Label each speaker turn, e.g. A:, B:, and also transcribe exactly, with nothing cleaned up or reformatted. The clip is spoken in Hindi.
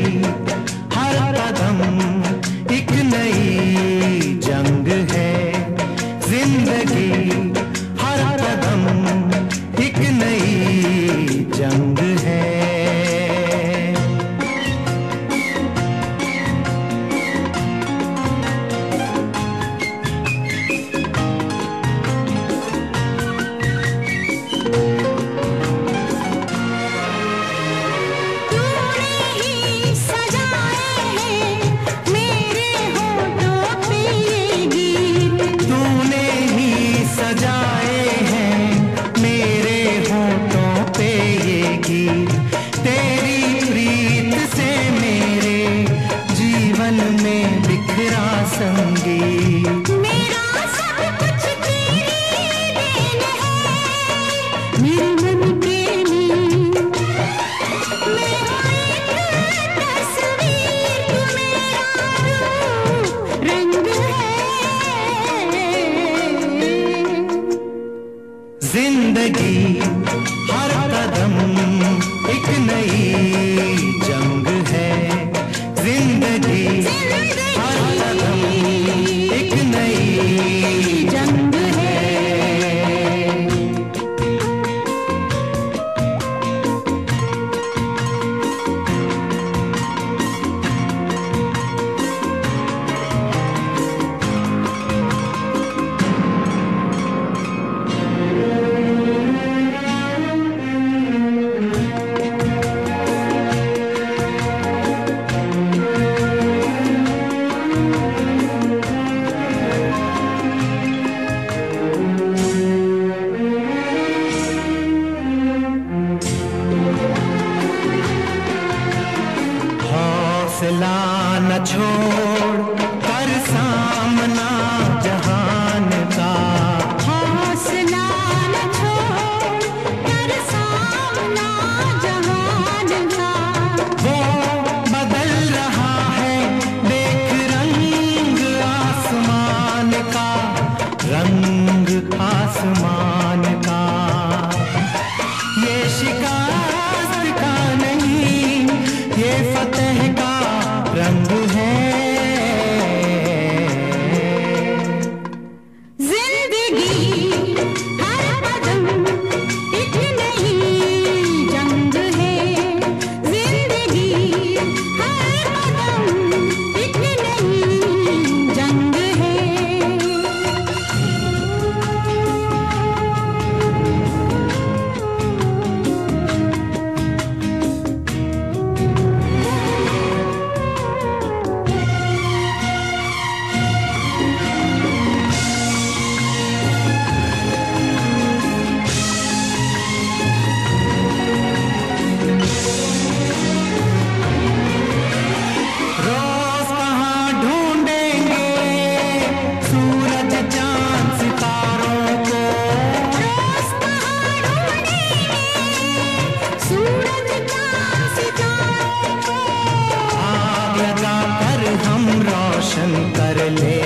A: हर कदम एक नई जंग है। जिंदगी हर कदम एक नई जंग है। तेरी प्रीत से मेरे जीवन में बिखरा संगीत।
B: मेरा सब कुछ तेरी देन है, मेरे मन के नींद। मेरा एक तस्वीर, तू मेरा रूप रंग है।
A: जिंदगी हर कदम एक नई जंग है। जिंदगी हर कदम एक नई जंग है। हौसला न छोड़ कर सामना जहान का।
B: हौसला न छोड़ कर सामना जहान का।
A: वो बदल रहा है देख रंग आसमान का, रंग आसमान का। ये शिकस्त का नहीं, ये फतेह का रंग है।
B: जिंदगी हर कदम एक नई जंग है। जिंदगी हर कदम एक नई जंग है।
A: कर ले